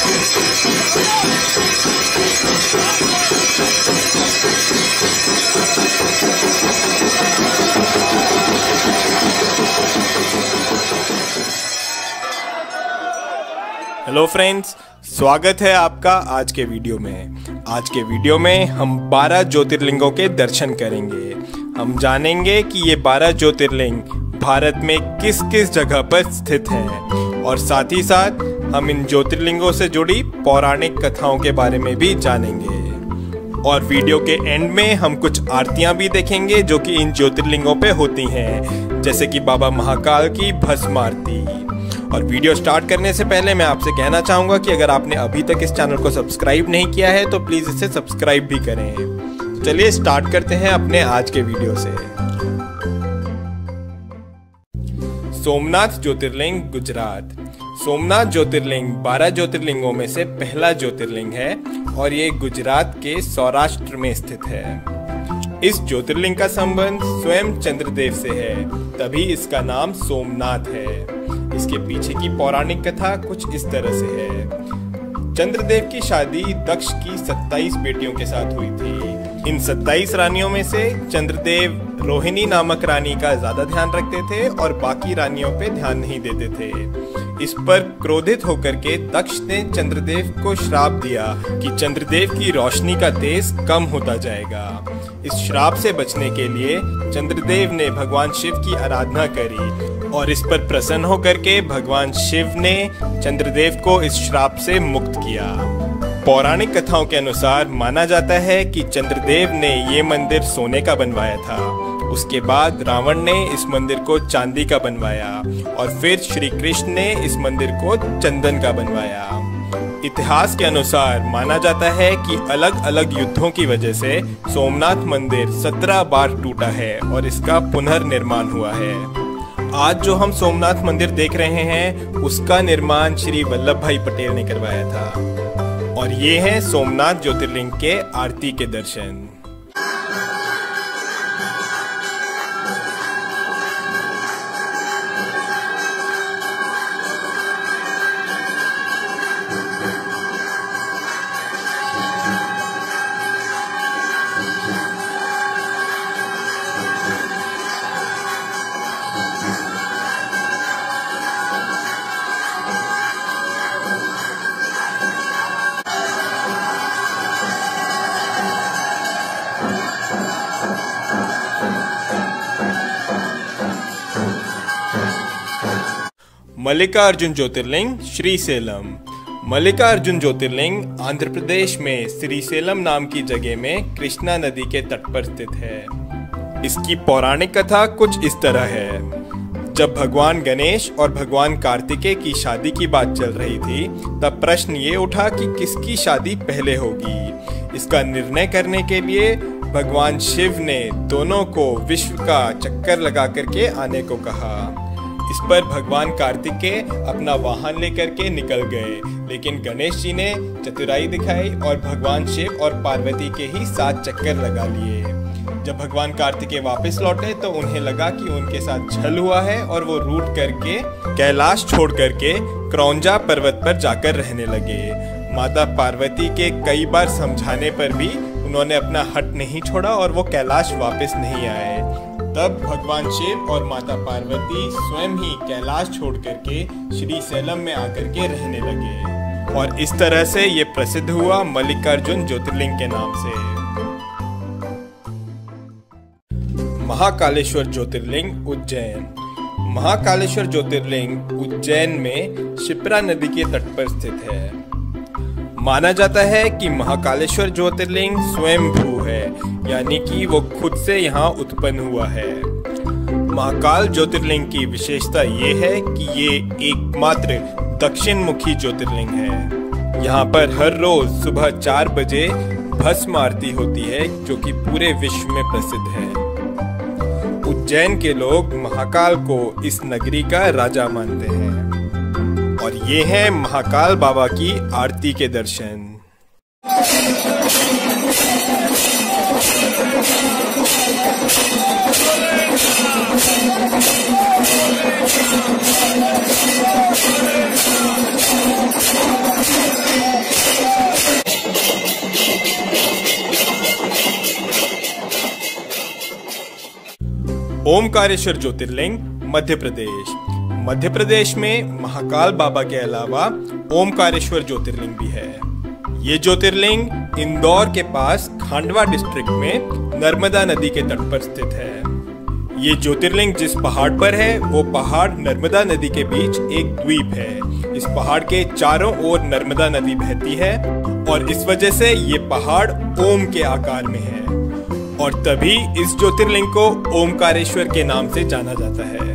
Hello friends, स्वागत है आपका आज के वीडियो में। आज के वीडियो में हम 12 ज्योतिर्लिंगों के दर्शन करेंगे। हम जानेंगे कि ये 12 ज्योतिर्लिंग भारत में किस किस जगह पर स्थित हैं और साथ ही साथ हम इन ज्योतिर्लिंगों से जुड़ी पौराणिक कथाओं के बारे में भी जानेंगे। और वीडियो के एंड में हम कुछ आरतियां भी देखेंगे जो कि इन ज्योतिर्लिंगों पे होती हैं, जैसे कि बाबा महाकाल की भस्म आरती। और वीडियो स्टार्ट करने से पहले मैं आपसे कहना चाहूँगा कि अगर आपने अभी तक इस चैनल को सब्सक्राइब नहीं किया है तो प्लीज़ इसे सब्सक्राइब भी करें। चलिए स्टार्ट करते हैं अपने आज के वीडियो से। सोमनाथ ज्योतिर्लिंग, गुजरात। सोमनाथ ज्योतिर्लिंग 12 ज्योतिर्लिंगों में से पहला ज्योतिर्लिंग है और ये गुजरात के सौराष्ट्र में स्थित है। इस ज्योतिर्लिंग का संबंध स्वयं चंद्रदेव से है, तभी इसका नाम सोमनाथ है। इसके पीछे की पौराणिक कथा कुछ इस तरह से है। चंद्रदेव की शादी दक्ष की 27 बेटियों के साथ हुई थी। इन 27 रानियों में से चंद्रदेव रोहिणी नामक रानी का ज्यादा ध्यान रखते थे और बाकी रानियों पे ध्यान नहीं देते थे। इस पर क्रोधित होकर के दक्ष ने चंद्रदेव को श्राप दिया कि चंद्रदेव की रोशनी का तेज कम होता जाएगा। इस श्राप से बचने के लिए चंद्रदेव ने भगवान शिव की आराधना करी और इस पर प्रसन्न होकर के भगवान शिव ने चंद्रदेव को इस श्राप से मुक्त किया। पौराणिक कथाओं के अनुसार माना जाता है कि चंद्रदेव ने ये मंदिर सोने का बनवाया था। उसके बाद रावण ने इस मंदिर को चांदी का बनवाया और फिर श्री कृष्ण ने इस मंदिर को चंदन का बनवाया। इतिहास के अनुसार माना जाता है कि अलग अलग युद्धों की वजह से सोमनाथ मंदिर 17 बार टूटा है और इसका पुनर्निर्माण हुआ है। आज जो हम सोमनाथ मंदिर देख रहे हैं उसका निर्माण श्री वल्लभ भाई पटेल ने करवाया था। और ये हैं सोमनाथ ज्योतिर्लिंग के आरती के दर्शन। मल्लिकार्जुन ज्योतिर्लिंग, श्रीसेलम। मल्लिकार्जुन ज्योतिर्लिंग आंध्र प्रदेश में श्रीसेलम नाम की जगह में कृष्णा नदी के तट पर स्थित है। इसकी पौराणिक कथा कुछ इस तरह है। जब भगवान गणेश और भगवान कार्तिकेय की शादी की बात चल रही थी तब प्रश्न ये उठा कि किसकी शादी पहले होगी। इसका निर्णय करने के लिए भगवान शिव ने दोनों को विश्व का चक्कर लगा करके आने को कहा। इस पर भगवान कार्तिकेय अपना वाहन लेकर के निकल गए, लेकिन गणेश जी ने चतुराई दिखाई और भगवान शिव और पार्वती के ही 7 चक्कर लगा लिए। जब भगवान कार्तिकेय वापस लौटे तो उन्हें लगा कि उनके साथ छल हुआ है और वो रूठ करके कैलाश छोड़ करके क्रौंजा पर्वत पर जाकर रहने लगे। माता पार्वती के कई बार समझाने पर भी उन्होंने अपना हट नहीं छोड़ा और वो कैलाश वापस नहीं आए। तब भगवान शिव और माता पार्वती स्वयं ही कैलाश छोड़ करके श्रीसेलम में आकर के रहने लगे और इस तरह से ये प्रसिद्ध हुआ मल्लिकार्जुन ज्योतिर्लिंग के नाम से। महाकालेश्वर ज्योतिर्लिंग, उज्जैन। महाकालेश्वर ज्योतिर्लिंग उज्जैन में शिप्रा नदी के तट पर स्थित है। माना जाता है कि महाकालेश्वर ज्योतिर्लिंग स्वयंभू है, यानी कि वो खुद से यहाँ उत्पन्न हुआ है। महाकाल ज्योतिर्लिंग की विशेषता ये है कि ये एकमात्र दक्षिण मुखी ज्योतिर्लिंग है। यहाँ पर हर रोज सुबह 4 बजे भस्म आरती होती है जो कि पूरे विश्व में प्रसिद्ध है। उज्जैन के लोग महाकाल को इस नगरी का राजा मानते हैं। और ये हैं महाकाल बाबा की आरती के दर्शन। ओमकारेश्वर ज्योतिर्लिंग मध्य प्रदेश। मध्य प्रदेश में महाकाल बाबा के अलावा ओमकारेश्वर ज्योतिर्लिंग भी है। ये ज्योतिर्लिंग इंदौर के पास खांडवा डिस्ट्रिक्ट में नर्मदा नदी के तट पर स्थित है। ये ज्योतिर्लिंग जिस पहाड़ पर है वो पहाड़ नर्मदा नदी के बीच एक द्वीप है। इस पहाड़ के चारों ओर नर्मदा नदी बहती है और इस वजह से ये पहाड़ ओम के आकार में है और तभी इस ज्योतिर्लिंग को ओमकारेश्वर के नाम से जाना जाता है।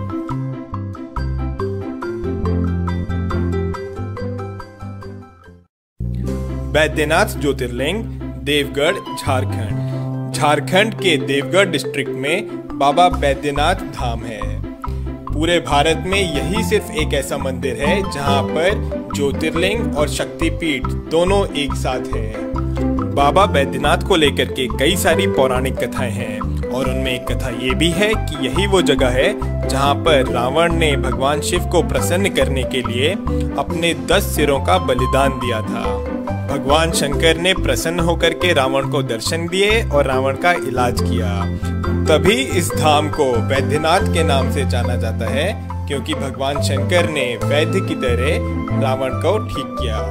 बैद्यनाथ ज्योतिर्लिंग देवगढ़ झारखंड। झारखंड के देवगढ़ डिस्ट्रिक्ट में बाबा बैद्यनाथ धाम है। पूरे भारत में यही सिर्फ एक ऐसा मंदिर है जहां पर ज्योतिर्लिंग और शक्तिपीठ दोनों एक साथ है। बाबा बैद्यनाथ को लेकर के कई सारी पौराणिक कथाएं हैं और उनमें एक कथा ये भी है कि यही वो जगह है जहां पर रावण ने भगवान शिव को प्रसन्न करने के लिए अपने 10 सिरों का बलिदान दिया था। भगवान शंकर ने प्रसन्न होकर के रावण को दर्शन दिए और रावण का इलाज किया। तभी इस धाम को बैद्यनाथ के नाम से जाना जाता है क्योंकि भगवान शंकर ने वैद्य की तरह रावण को ठीक किया।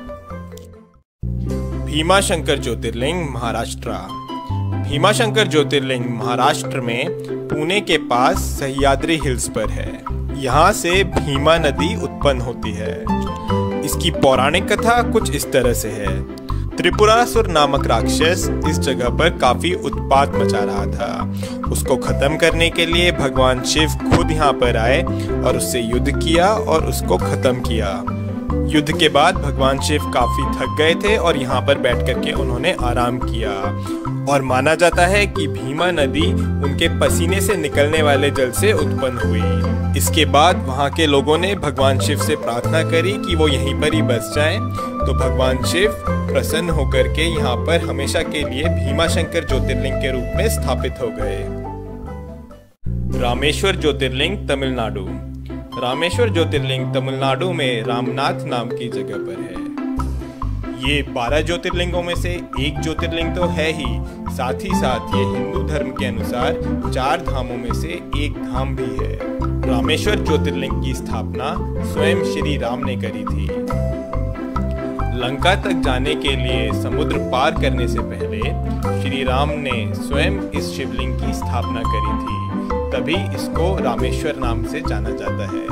भीमाशंकर ज्योतिर्लिंग महाराष्ट्र। भीमाशंकर ज्योतिर्लिंग महाराष्ट्र में पुणे के पास सह्याद्री हिल्स पर है। यहाँ से भीमा नदी उत्पन्न होती है। इसकी पौराणिक कथा कुछ इस तरह से है। त्रिपुरासुर नामक राक्षस इस जगह पर काफी उत्पात मचा रहा था। उसको खत्म करने के लिए भगवान शिव खुद यहाँ पर आए और उससे युद्ध किया और उसको खत्म किया। युद्ध के बाद भगवान शिव काफी थक गए थे और यहाँ पर बैठ करके उन्होंने आराम किया और माना जाता है कि भीमा नदी उनके पसीने से निकलने वाले जल से उत्पन्न हुई। इसके बाद वहाँ के लोगों ने भगवान शिव से प्रार्थना करी कि वो यहीं पर ही बस जाएं, तो भगवान शिव प्रसन्न होकर के यहाँ पर हमेशा के लिए भीमाशंकर ज्योतिर्लिंग के रूप में स्थापित हो गए। रामेश्वर ज्योतिर्लिंग तमिलनाडु। रामेश्वर ज्योतिर्लिंग तमिलनाडु में रामनाथ नाम की जगह पर है। ये 12 ज्योतिर्लिंगों में से एक ज्योतिर्लिंग तो है ही, साथ ही साथ ये हिंदू धर्म के अनुसार 4 धामों में से एक धाम भी है। रामेश्वर ज्योतिर्लिंग की स्थापना स्वयं श्री राम ने करी थी। लंका तक जाने के लिए समुद्र पार करने से पहले श्री राम ने स्वयं इस शिवलिंग की स्थापना करी थी, तभी इसको रामेश्वर नाम से जाना जाता है।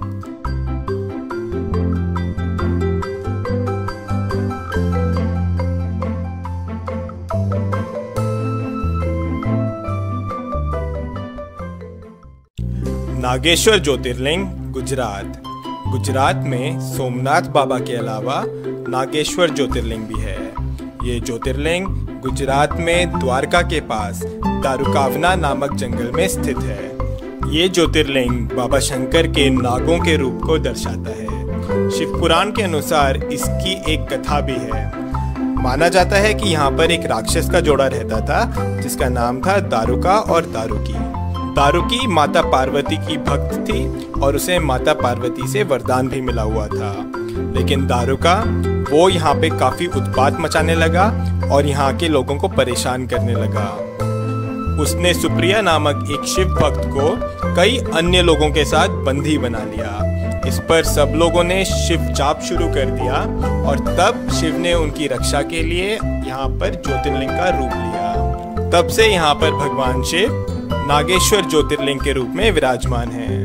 नागेश्वर ज्योतिर्लिंग गुजरात। गुजरात में सोमनाथ बाबा के अलावा नागेश्वर ज्योतिर्लिंग भी है। ये ज्योतिर्लिंग गुजरात में द्वारका के पास दारुकावना नामक जंगल में स्थित है। ये ज्योतिर्लिंग बाबा शंकर के नागों के रूप को दर्शाता है। शिव पुराण के अनुसार इसकी एक कथा भी है। माना जाता है कि यहाँ पर एक राक्षस का जोड़ा रहता था जिसका नाम था दारुका और दारुकी। दारुकी माता पार्वती की भक्त थी और उसे माता पार्वती से वरदान भी मिला हुआ था, लेकिन दारुका वो यहाँ पे काफी उत्पात मचाने लगा और यहाँ के लोगों को परेशान करने लगा। उसने सुप्रिया नामक एक शिव भक्त को कई अन्य लोगों के साथ बंदी बना लिया। इस पर सब लोगों ने शिव जाप शुरू कर दिया और तब शिव ने उनकी रक्षा के लिए यहाँ पर ज्योतिर्लिंग का रूप लिया। तब से यहाँ पर भगवान शिव नागेश्वर ज्योतिर्लिंग के रूप में विराजमान हैं।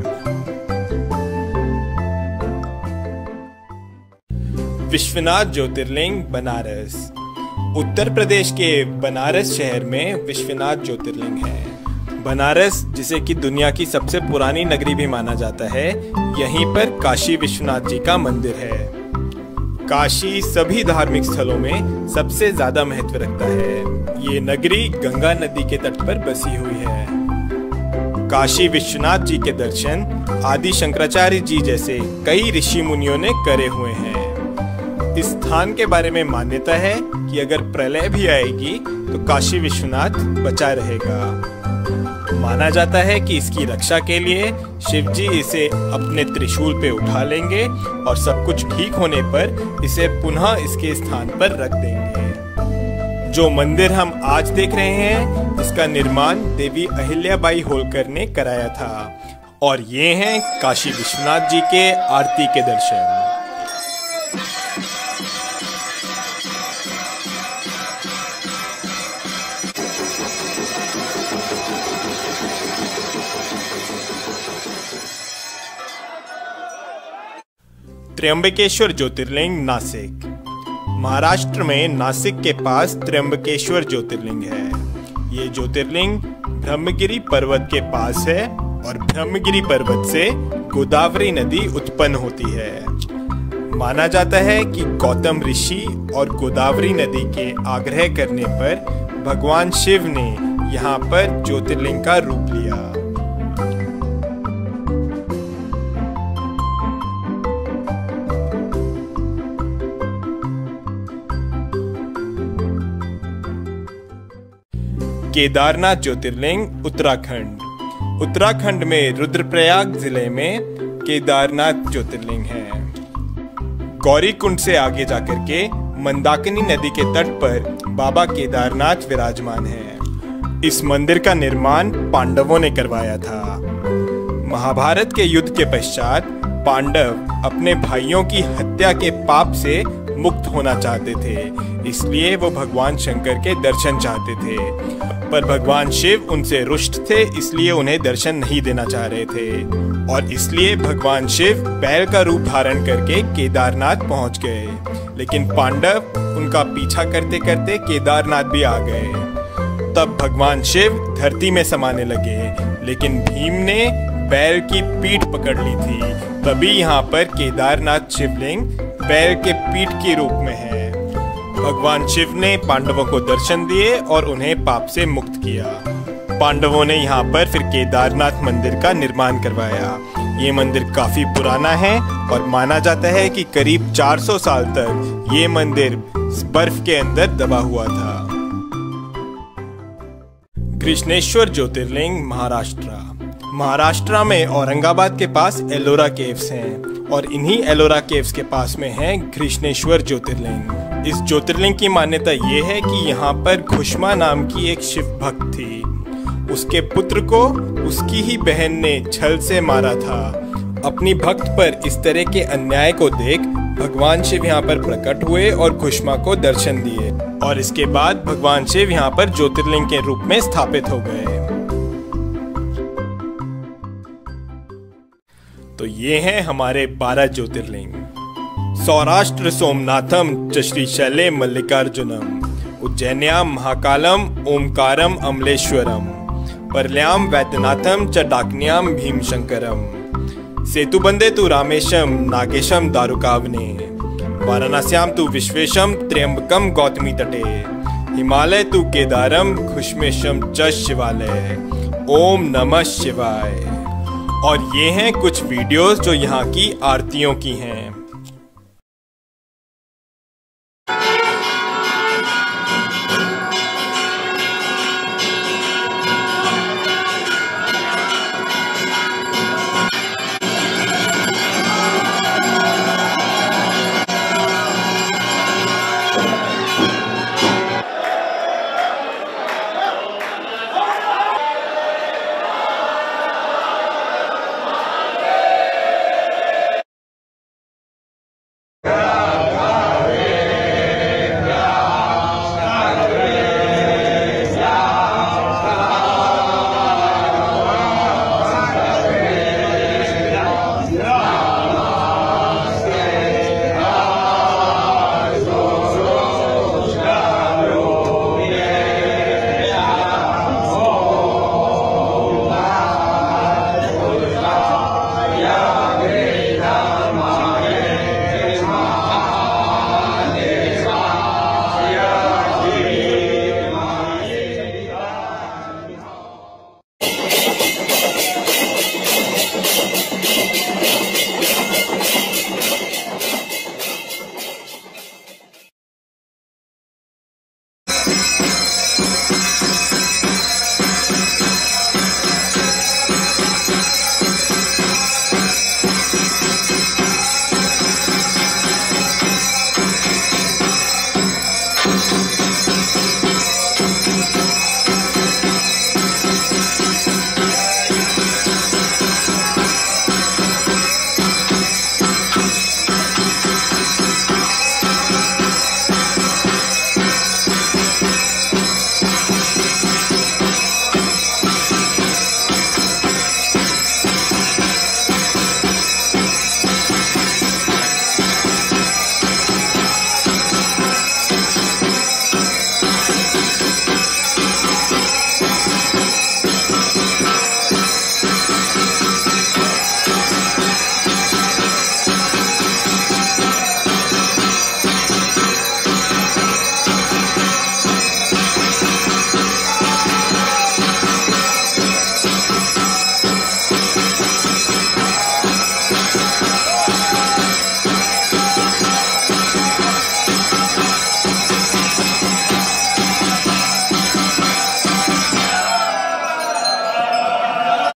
विश्वनाथ ज्योतिर्लिंग बनारस। उत्तर प्रदेश के बनारस शहर में विश्वनाथ ज्योतिर्लिंग है। बनारस, जिसे कि दुनिया की सबसे पुरानी नगरी भी माना जाता है, यहीं पर काशी विश्वनाथ जी का मंदिर है। काशी सभी धार्मिक स्थलों में सबसे ज्यादा महत्व रखता है। ये नगरी गंगा नदी के तट पर बसी हुई है। काशी विश्वनाथ जी के दर्शन आदि शंकराचार्य जी जैसे कई ऋषि मुनियों ने करे हुए हैं। इस स्थान के बारे में मान्यता है कि अगर प्रलय भी आएगी तो काशी विश्वनाथ बचा रहेगा। माना जाता है कि इसकी रक्षा के लिए शिव जी इसे अपने त्रिशूल पे उठा लेंगे और सब कुछ ठीक होने पर इसे पुनः इसके स्थान पर रख देंगे। जो मंदिर हम आज देख रहे हैं, इसका निर्माण देवी अहिल्याबाई होलकर ने कराया था। और ये हैं काशी विश्वनाथ जी के आरती के दर्शन। त्र्यंबकेश्वर ज्योतिर्लिंग नासिक। महाराष्ट्र में नासिक के पास त्र्यंबकेश्वर ज्योतिर्लिंग है। ये ज्योतिर्लिंग ब्रह्मगिरी पर्वत के पास है और ब्रह्मगिरी पर्वत से गोदावरी नदी उत्पन्न होती है। माना जाता है कि गौतम ऋषि और गोदावरी नदी के आग्रह करने पर भगवान शिव ने यहाँ पर ज्योतिर्लिंग का रूप लिया। केदारनाथ ज्योतिर्लिंग उत्तराखंड। उत्तराखंड में रुद्रप्रयाग जिले में केदारनाथ ज्योतिर्लिंग है। गौरीकुंड से आगे जाकर के मंदाकिनी नदी के तट पर बाबा केदारनाथ विराजमान है। इस मंदिर का निर्माण पांडवों ने करवाया था। महाभारत के युद्ध के पश्चात पांडव अपने भाइयों की हत्या के पाप से मुक्त होना चाहते थे, इसलिए वो भगवान शंकर के दर्शन चाहते थे। पर भगवान शिव उनसे रुष्ट थे, इसलिए उन्हें दर्शन नहीं देना चाह रहे थे और इसलिए भगवान शिव बैल का रूप धारण करके केदारनाथ पहुंच गए। लेकिन पांडव उनका पीछा करते करते केदारनाथ भी आ गए। तब भगवान शिव धरती में समाने लगे, लेकिन भीम ने बैल की पीठ पकड़ ली थी। तभी यहाँ पर केदारनाथ शिवलिंग बैल के पीठ के रूप में है। भगवान शिव ने पांडवों को दर्शन दिए और उन्हें पाप से मुक्त किया। पांडवों ने यहाँ पर फिर केदारनाथ मंदिर का निर्माण करवाया। ये मंदिर काफी पुराना है और माना जाता है कि करीब 400 साल तक ये मंदिर बर्फ के अंदर दबा हुआ था। कृष्णेश्वर ज्योतिर्लिंग महाराष्ट्र। महाराष्ट्र में औरंगाबाद के पास एलोरा केव्स हैं और इन्हीं एलोरा केव्स के पास में है कृष्णेश्वर ज्योतिर्लिंग। इस ज्योतिर्लिंग की मान्यता ये है कि यहाँ पर घुष्मा नाम की एक शिव भक्त थी। उसके पुत्र को उसकी ही बहन ने छल से मारा था। अपनी भक्त पर इस तरह के अन्याय को देख भगवान शिव यहाँ पर प्रकट हुए और घुष्मा को दर्शन दिए और इसके बाद भगवान शिव यहाँ पर ज्योतिर्लिंग के रूप में स्थापित हो गए। तो ये हैं हमारे 12 ज्योतिर्लिंग। सौराष्ट्र सोमनाथम च श्रीशैले मल्लिकार्जुनम, उज्जैन्याम महाकालम ओमकारम अमलेश्वरम, परल्याम वैद्यनाथम च डाकन्याम भीमशंकरम, सेतुबंदे तु रामेशम नागेशम दारुकावने, वाराणस्याम तु विश्वेशम त्र्यंबकम गौतमी तटे, हिमालय तु केदारम घुष्मेशम च शिवालय। ओम नमः शिवाय। और ये हैं कुछ वीडियोस जो यहाँ की आरतियों की हैं।